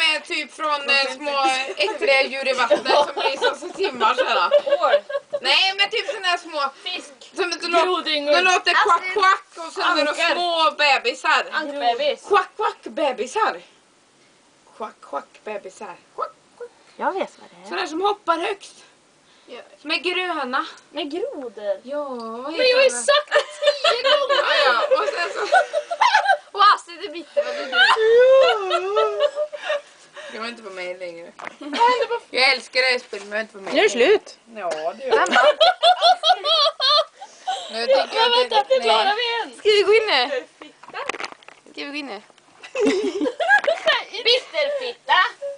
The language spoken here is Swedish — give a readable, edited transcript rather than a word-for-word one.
typ från små äckliga djur i vattnet som blir så simmar sådär. Nej, men typ sådana här små fisk. Som de låter kvack kvack och sen är de små bebisar. Ankbebis. Kvack kvack bebisar. Kvack kvack bebisar. Kvack, kvack. Jag vet vad det är. Sådär som hoppar högst. Som är gröna. Med grodor. Ja, men jag har ju sagt det 10 gånger. Ja, och sen så... Och Astrid är bitter vad du. Jag vill inte vara med längre. Jag älskar det här spelet, men jag vill inte vara med. Nu är det slut. Ja, det gör det. Nu tycker jag att vänta, nu klarar vi en. Ska vi gå in nu? Ska vi gå in nu? Bitterfitta.